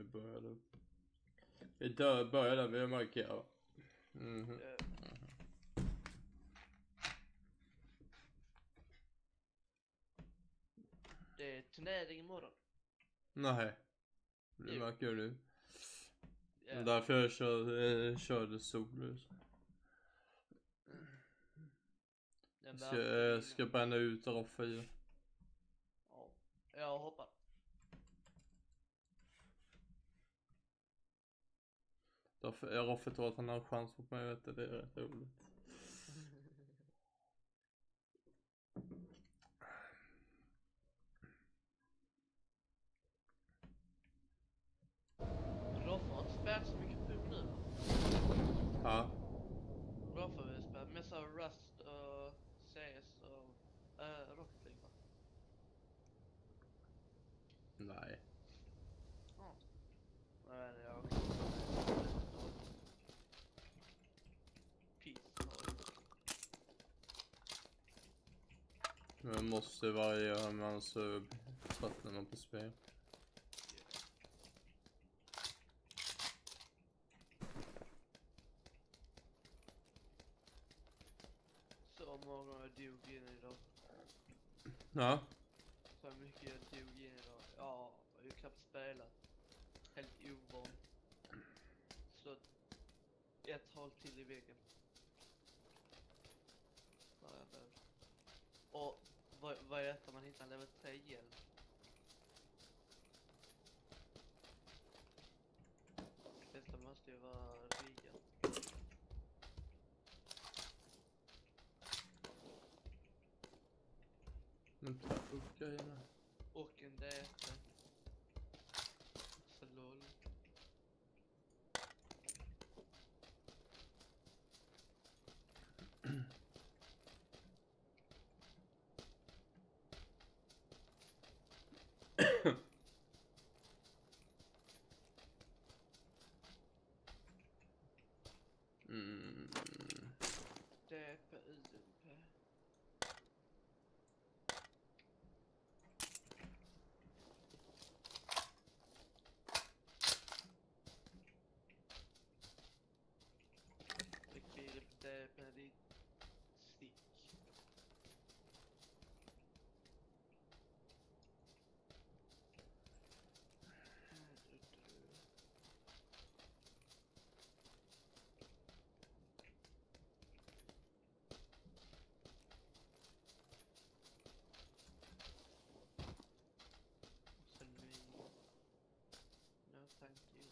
börjar där. Vi börjar där vi markerar. Det är turnering imorgon. Nej. Det märker jag nu. Yeah. Därför jag körde solo. Ska bränna ut Roffe i. Ja, jag hoppar. Roffe tror att han har chans mot mig, vet du, det är rätt roligt. Roffe har inte spelat så mycket PUB nu. Ja. Roffe har spelat mest av Rust och CS och Rocket League, va? Nej. Ja. Men jag Man måste variera med hans tröttnar man på spel. Så många jag dog in idag. Ja. Så mycket jag dog in idag. Ja, jag har ju knappt spelat. Helt ovan. Så ett hål till i väggen. Ja, jag död. Och vad är detta? Man hittar en level 3 hjälm. Detta måste ju vara riggat. Men ta upp grejerna. Och en DP. Så lol. DP, UMP. Rekvirel DP dit stick. No, thank you.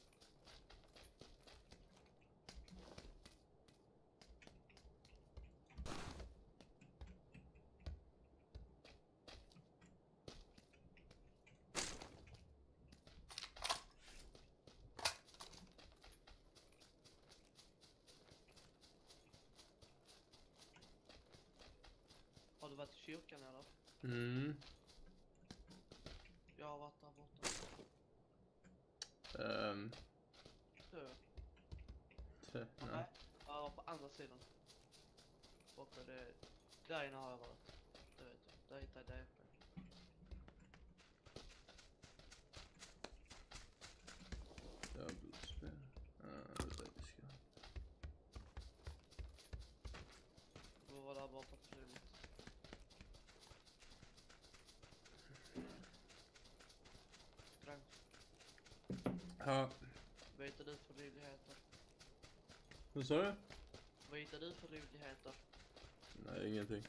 Har du varit i kyrkan eller? Jag har varit där borta. Nej, jag var på andra sidan. Borta det. Där inne har jag varit. Det vet jag. Där hittade jag DP. Dubbelspel. Det är det vi ska. Då var där borta förut. Drang. Ja. Vad hittar du för roligheter? Vad sa du? Vad hittar du för roligheter? Nej, ingenting.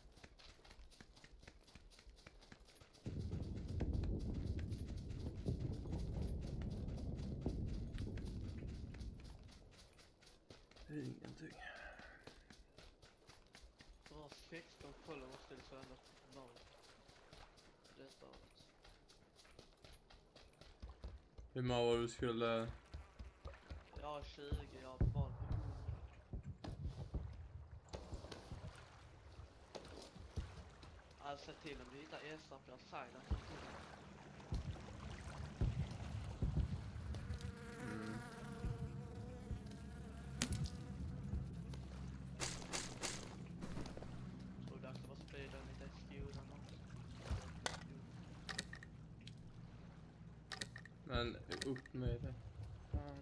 Ingenting. Det var 16 followers till så ändå 0. Detta året. Hur många var du skulle... Jag har 20, jag har valt på 100. Alltså till om du hittar Esra för silent. Tror du att det var sprida lite skolan också? Men upp med det. Fan.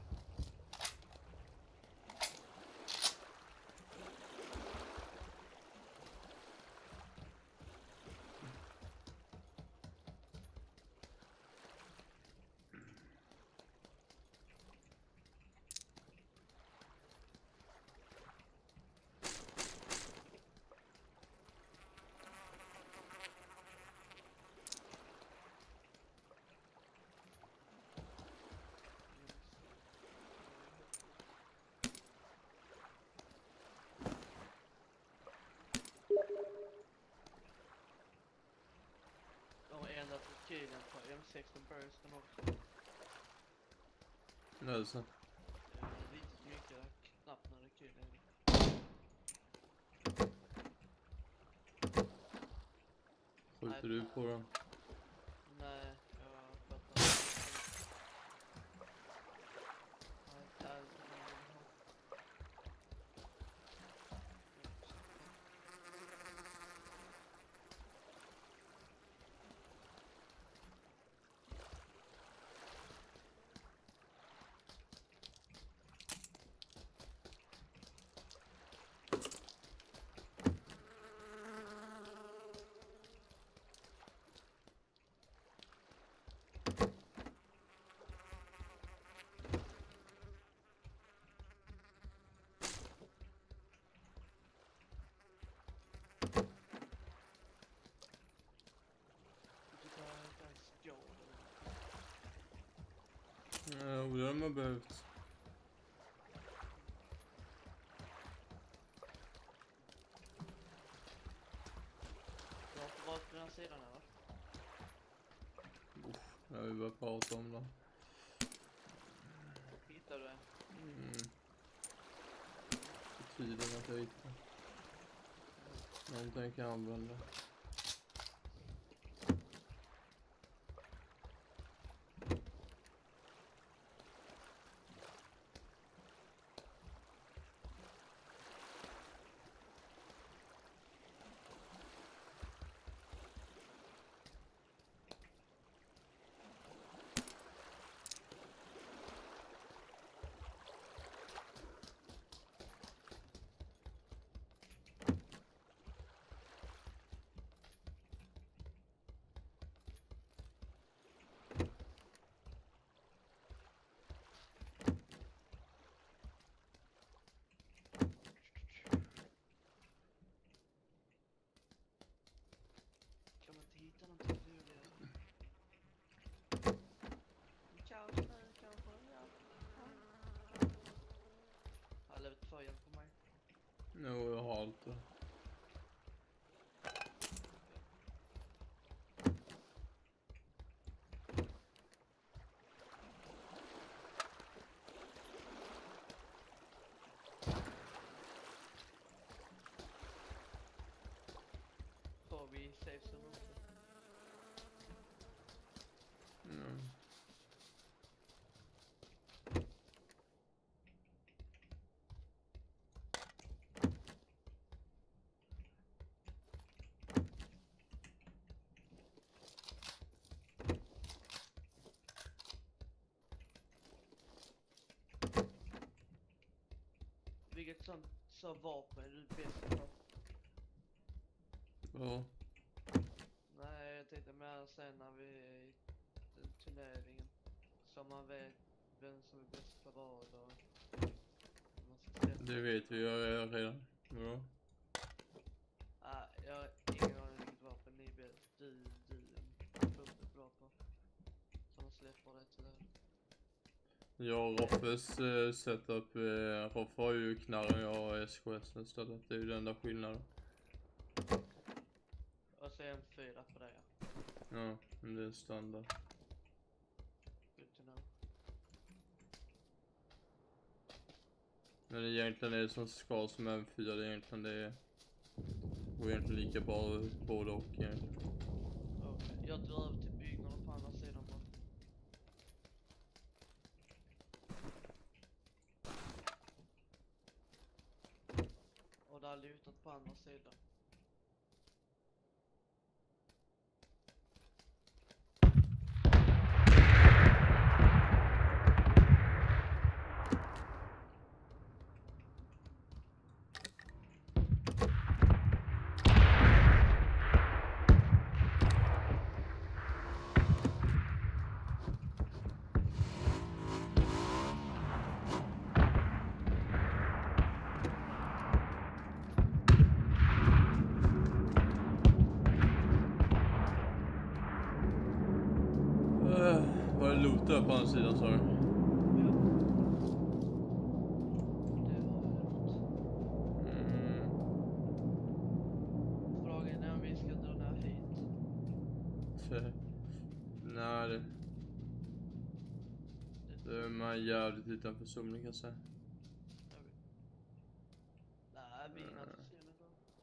De har ändrat rekylen på M16 Bursten också. Nu är det så. Lite mycket knappt när rekylen är. Skjuter du på dem? Nej, jag fattar. Nej, där. Ja, det har man behövt. Du har inte varit på den här sidan eller? Jag vill bara prata om det. Hittar du en? På tiden att jag hittar. Någonting kan jag använda. Kan man inte hitta någonting roligare? Kaos nu kanske, ja. Har level 2 igen på mig. Jo, jag har allt det. Får vi save som också? Vilket sånt så vapen är du bäst på? Ja. Nej, jag tänkte mer sen när vi är i den turneringen. Så man vet vem som är bäst på vad och man ska ställa. Det vet vi ju redan. Ja. Jag har ingen aning vilket vapen ni är bra på. Så man släpper det till det. Jag och Roffes setup, Roffe har ju knarren, jag har SKS istället. Det är ju den där skillnaden. Och så en 4 på det, ja. Ja, men det är standard. Good to know. Men egentligen är det som ska som M4, det är egentligen det går egentligen lika bra både och egentligen. Okej, jag drar över till byggnaden på andra sidan bara. Och där är lutat på andra sidan. Var det loot där på andra sidan, sa du? Ja. Det har jag gjort. Frågan är om vi ska dra ner hit. Nej, det är man jävligt utanför zonen, kan jag säga. Nej, vi är inte zonen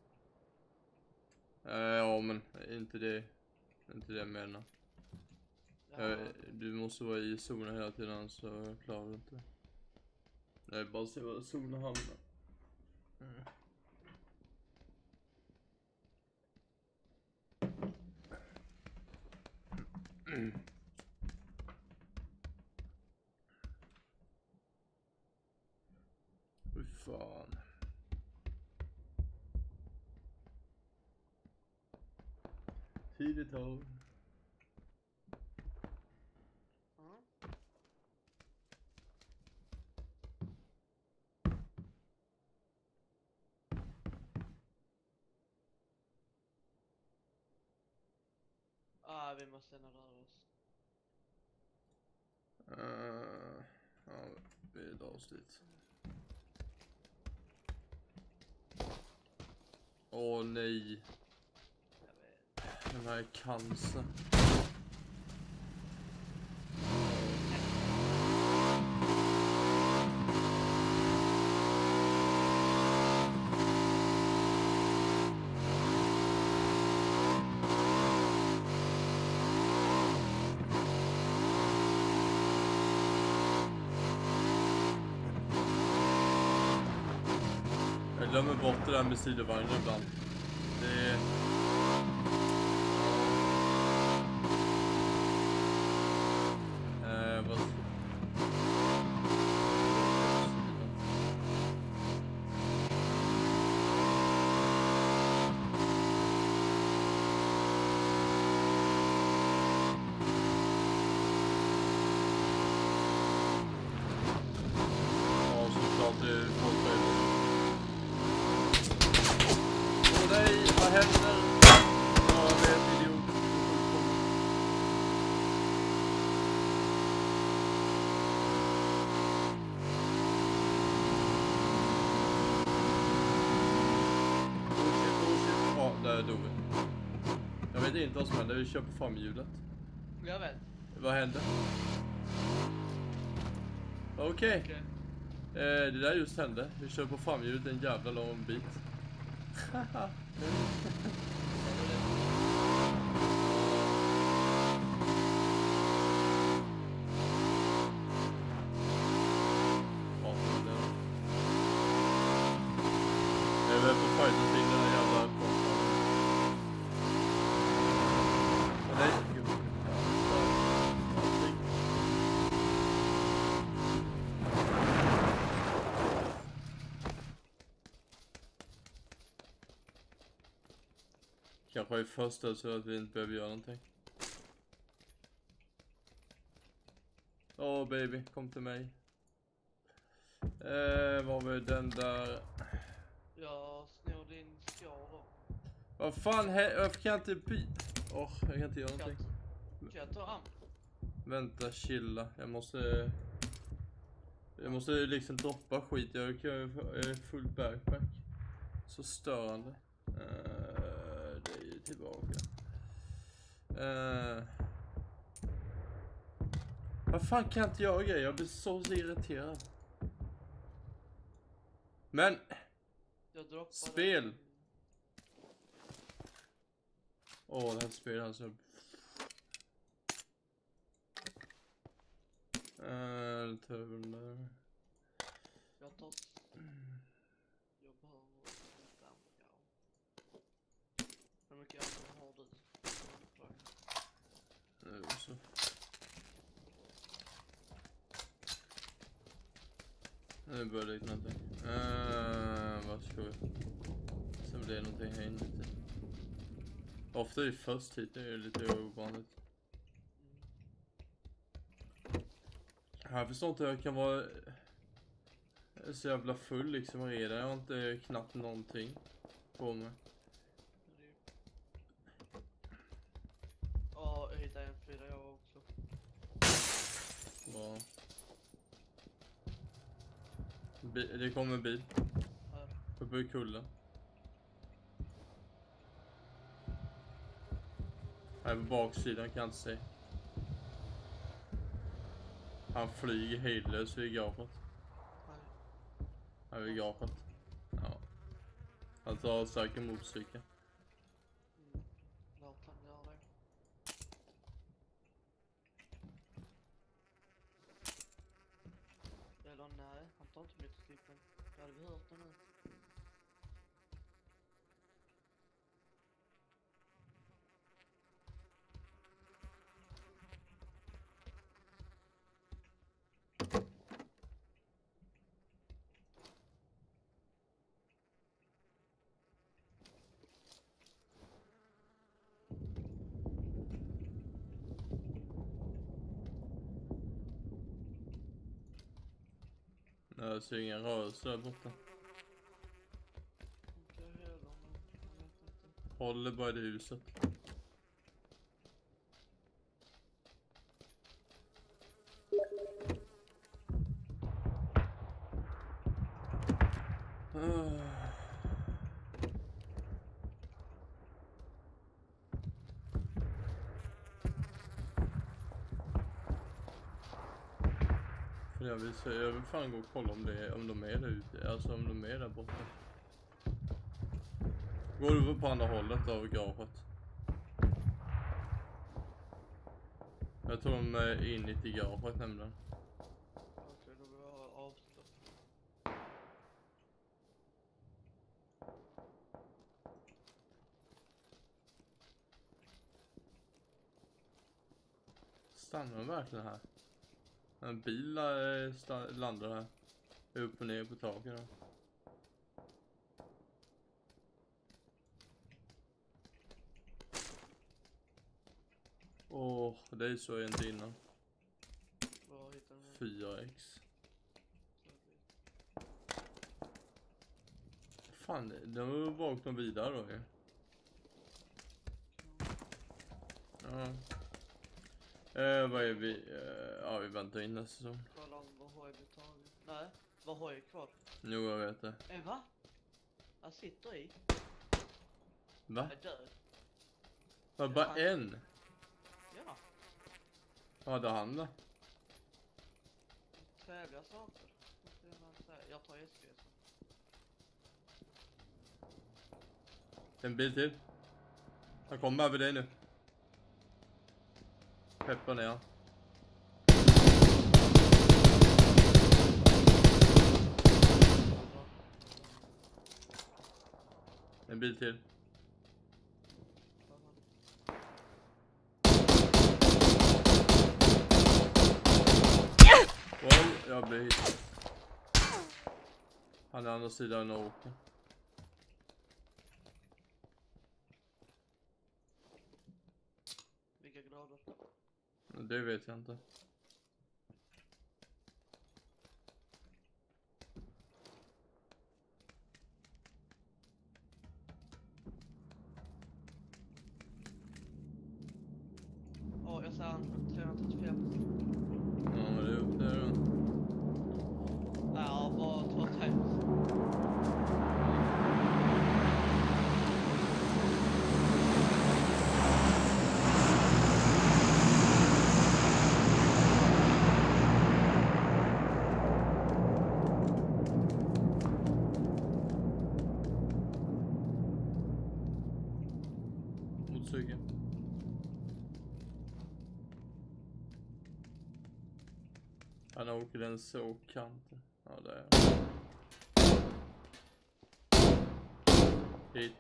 då. Ja, men inte det jag menar. Ja, Du måste vara i zonen hela tiden, så klarar du inte. Nej, bara se var zonen hamnar. Fy fan. Tidigt av. mm. Vi måste ändå röra oss. Ja, vi drar oss dit. Åh nej, Jag vet. den här är cancer. Jag glömmer bort det där med sidovagnen ibland. Det är... Vad... Ja, såklart det är folk. Nej, vad händer? Ja, det är ett idiot. Oh shit. Ja, där dog vi. Jag vet inte vad som händer, vi kör på framhjulet. Jag vet. Vad händer? Okej. Okej. Det där just hände. Vi kör på framhjulet en jävla lång bit. Jag är väl på fighten till den här jävla kontan. Nej, gud. Kanske är första så att vi inte behöver göra någonting. Åh baby, kom till mig. Var var den där? Jag snor din skår då. Vad fan, varför kan jag inte byta? Jag kan inte göra någonting. Kan jag ta am? Vänta, chilla. Jag måste liksom droppa skit. Jag är full backpack. Så störande. Det är ju tillbaka. Vad fan kan jag inte göra grejer? Jag blir så irriterad. Men Jag droppar spel. Det här spelet alltså. Turen där. Jag tar... Jag behöver lite ammo. Hur mycket ammo har du? Så. Nu börjar det likna någonting. Vad ska vi? Sen blir det någonting här inne. Ofta är det först hit, det är lite ovanligt. Jag förstår inte hur jag kan vara så jävla full liksom redan. Jag har inte knappt någonting på mig. Ja, jag hittade en 4 jag också. Ja. Det kommer en bil. Här. Uppe i kullen. Här på baksidan kan jag inte se. Han flyger hejdlös vid gapet. Nej. Här vid gapet. Ja. Han tar säkert motorcykeln. Låt han göra det. Eller nej, han tar inte motorcykeln. Då hade vi hört det nu. Jag ser ingen rörelse där borta. Inte jag heller, men jag vet inte. Håller bara i det huset. Jag vill fan gå och kolla om de är där ute. Alltså om de är där borta. Går du på andra hållet av garaget? Jag tror de är inne i garaget nämligen. Okej, då vill jag ha avstånd. Stannar de verkligen här? En bil landar här. Upp och ner på taket då. Åh, det är så inte innan. Var hittar du 4x. Fan, de har vaknat vidare då ju. Ja. Vad är vi? Ja, vi väntar in nästa säsong. Kolla om vad har vi tagit. Nej, vad har jag kvar? Jo, jag vet det. Va? Jag sitter i. Va? Jag är död. Var bara en? Ja, Ja, det han då? trevliga saker. Jag tar SG sen. En bil till. Han kommer över dig nu. Peppar ner han. En bil till. Wow, jag blir hit. Han är andra sidan och åker. Vilka grader? Det vet jag inte. Åh, jag ser han 335. Ja, det är upp där då. Ja, var 2-3. Motorcykeln. Han åker den så kanten. Ja, det är han. Hit.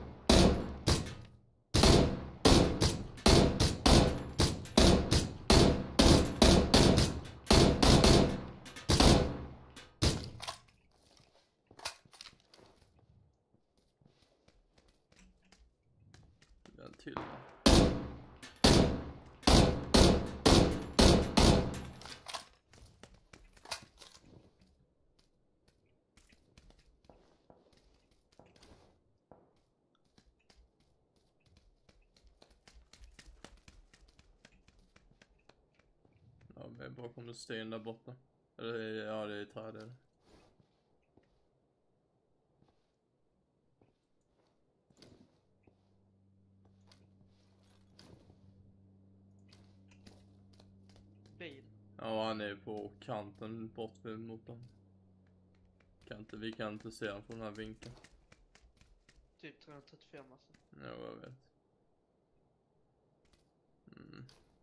Den till då. Ja, vi är bakom en sten där borta. Eller ja, det är träd där. Bil. Ja, han är på kanten bort mot den. Vi kan inte se honom från den här vinkeln. Typ 335 alltså. Ja, jag vet. Mm.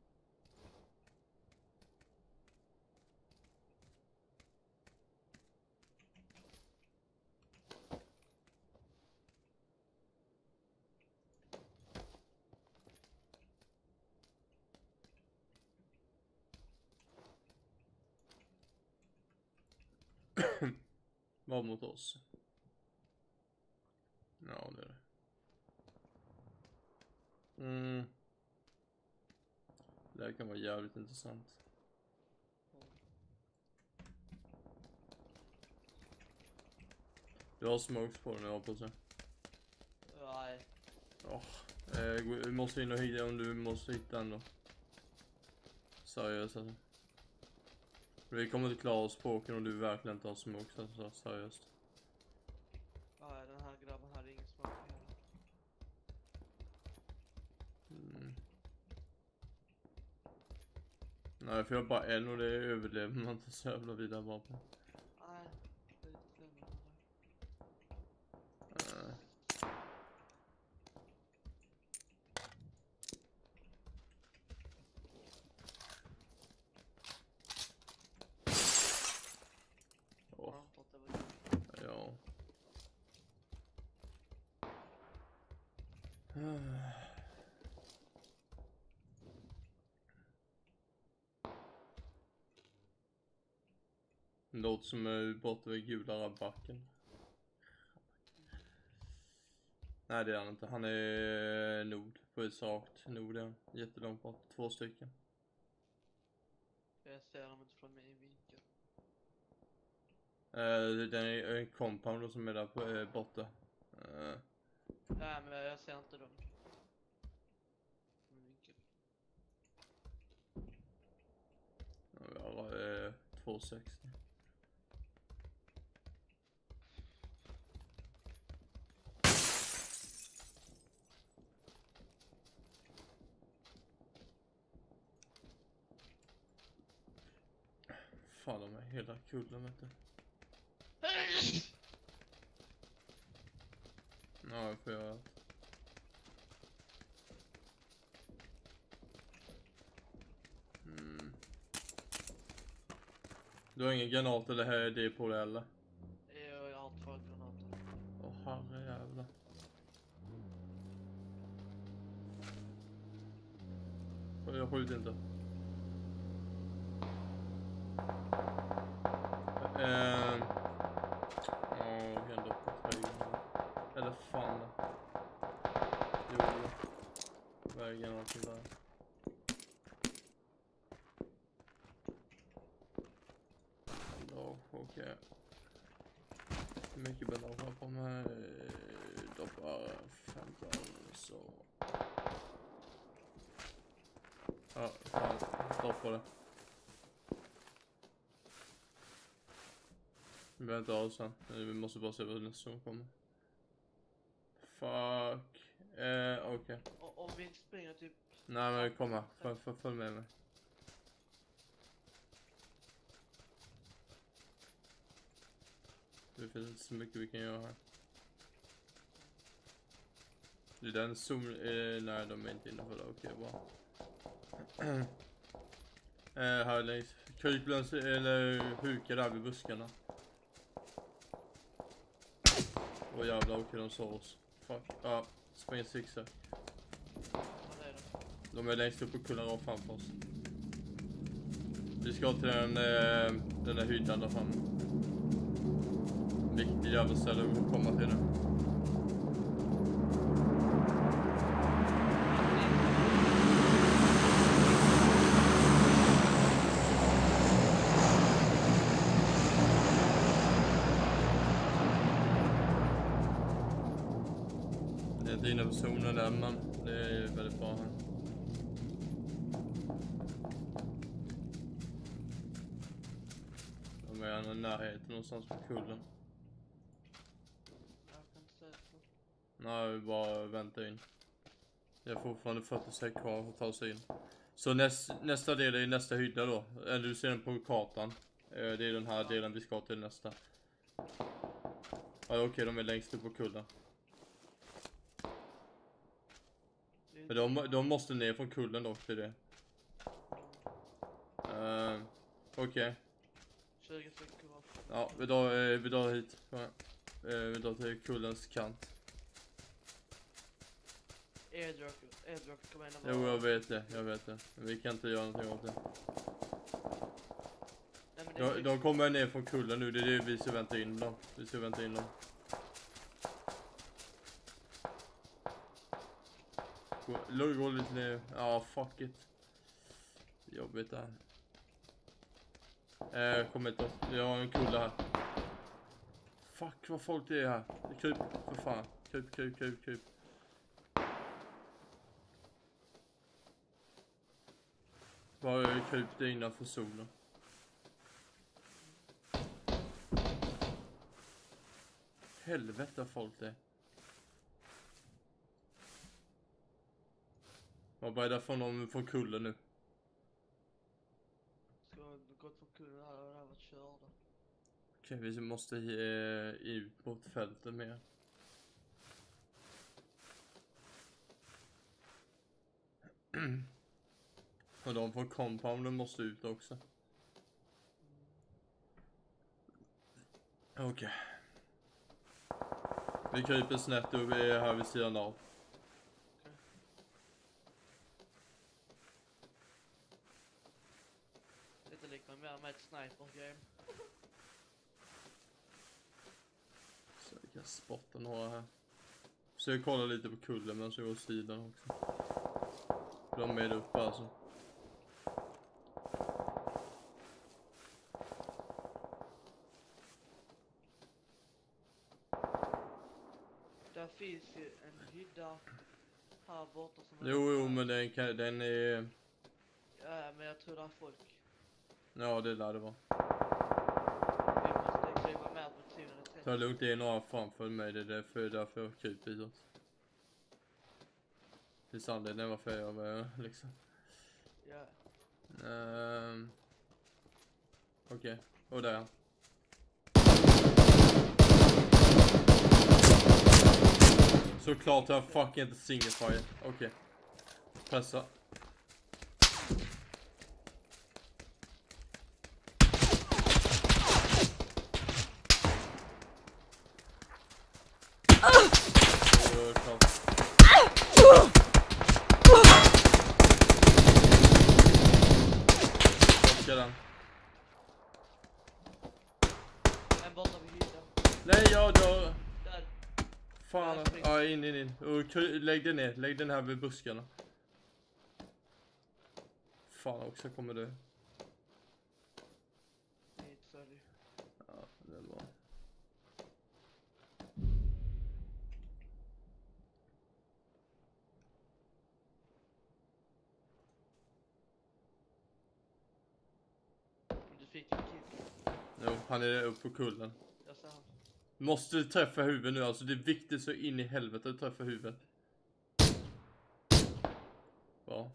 Var mot oss. Ja, det är det. Det här kan vara jävligt intressant. Du har smokes på den, jag hoppas det. Nej. Vi måste in och hitta om du måste hitta den då. Seriöst alltså. Vi kommer inte klara oss på om du verkligen inte har smokes, alltså seriöst. Nej, den här grabben hade ingen smak heller. Nej, för jag har bara en och det överlever man inte så jävla vidare vapen. Nej, det är lite längre. Ja. Låter som är borta vid gula backen. Nej, det är han inte. Han är nord. På ett rakt nord, ja. Jättelångt bort. 2 stycken. Jag ser dem inte från min vinkel. Det är en compound som är där på, borta. Nej, men jag ser inte dem. Min vinkel. Ja, vi har 260. Fan, de är hela kullen, vet du. Ja, jag får göra det. Du har ingen granater eller här är det på det eller? Jag har 2 granater. Åh, herrejävlar. Jag skjuter inte. Ändå på vägen. Eller fan. Jo. Vägen och till där. Okej. Mycket bandage på mig. Doppar 15 så. Ja, fan. Stoppa det. Vi behöver inte ha oss sen. Vi måste bara se vad nästa som kommer. Fuck. Okej. Om vi inte springer typ... Nej, men kom här. Följ med mig. Det finns inte så mycket vi kan göra här. Det är den zoom... nej, de är inte innanför det. Okej, bra. Här längs. Kryplöns eller huka där vid buskarna. Åh jävlar, okej, de såg oss. Fuck. Ja, spring zigzag. De är längst upp på kullen och framför oss. Vi ska till den där hyddan där framme. Viktig jävla ställe att komma till nu. Det är dina personer där, men det är väldigt bra här. mig han är i närheten någonstans på kullen. Jag kan inte säga så. Nej, vi bara vänta in. Det är fortfarande 46 kvar att ta sig in. Så nästa del är nästa hydda då. Eller du ser den på kartan. Det är den här delen vi ska till nästa. Ja, okej, de är längst upp på kullen. Men de måste ner från kullen dock till det. Okej. 20 stycken kvar. Ja, vi drar hit. Vi drar till kullens kant. Airdrop kommer in. Jo, jag vet det. Men vi kan inte göra någonting åt det. Nej, men De kommer ner från kullen nu, det är det vi ska vänta in dem. Gå lite ner. Ja, fuck it. Jobbigt där. Kom hit då. Jag har en kulle här. Fuck vad folk det är här. Kryp, för fan. Kryp. Bara kryp det innanför zonen. Helvete folk det. Vad börjar från dem från kullen nu? Ska gå på kullen här och det här varit körda. Okej, vi måste ut mot fältet mer. Och de på compounden måste ut också. Okej. Vi kryper snett upp här vid sidan av. Lite liknande mer med ett sniper-game. Så vi kan spotta några här. Så jag kollar lite på kullen men så går sidan också. De är uppe alltså. Där finns ju en hydda här borta som Jo, men den är... Ja, men jag tror det är folk. Ja, det lär det vara. Vi måste kliva med på tiden. Ta lugnt, det är några framför mig, det är därför jag kryper hitåt. Det är anledningen varför jag gör liksom. Ja. Okej, och där är han. Såklart jag fucking inte single fire. Okej. Pressa. En borta vid hyddan. Nej, jag dör. Där. Fan. Ja, in. Och lägg den här vid buskarna. Fan också kommer det. Nej, sorry. Ja, det var. Du fick en kill. Jo, han är uppe på kullen. Jag ser han. Måste du träffa huvudet nu, alltså det är viktigt så in i helvete att träffa huvudet. Ja.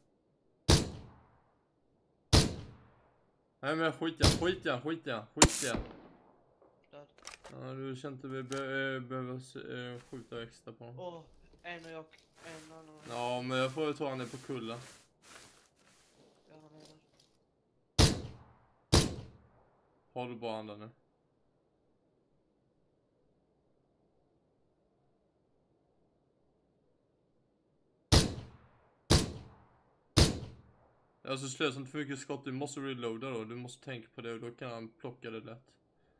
Nej men skit igen. Död. Ja, du känner inte vi behöver skjuta extra på honom. Åh, en annan. Ja, men jag får ta han är på kullen. Ja, han är där. Har du bara andra nu? Alltså slösa inte för mycket skott, du måste reloada då. Du måste tänka på det och då kan han plocka det lätt.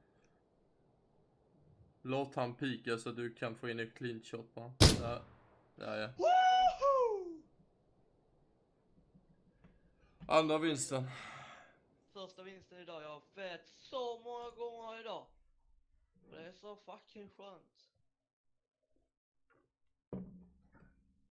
Låt han pika så att du kan få in ett clean shot på honom. Ja. Woohoo! Andra vinsten. Första vinsten idag, jag har fett så många gånger idag. Och det är så fucking skönt.